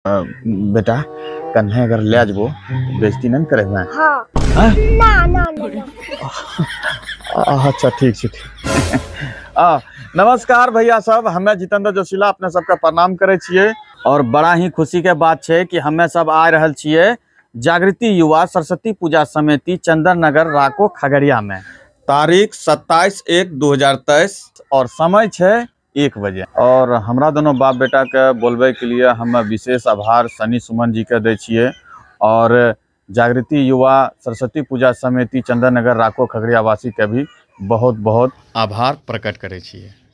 बेटा कन्हे अगर ले जबो बेइज्जती नहीं करे ना। हाँ। हाँ? ना ना ना अच्छा ठीक है नमस्कार भैया सब, हमें जितेंद्र जोशीला अपने सबका प्रणाम करे छिए और बड़ा ही खुशी के बात है कि हमें सब आ रहल छिए जागृति युवा सरस्वती पूजा समिति चंदन नगर राको खगड़िया में तारीख 27/1/2023 और समय है 1 बजे। और हमरा दोनों बाप बेटा के बोलबे के लिए हम विशेष आभार सनी सुमन जी के दे छिए और जागृति युवा सरस्वती पूजा समिति चंदन नगर राको खगड़िया वासी के भी बहुत बहुत आभार प्रकट करे छिए।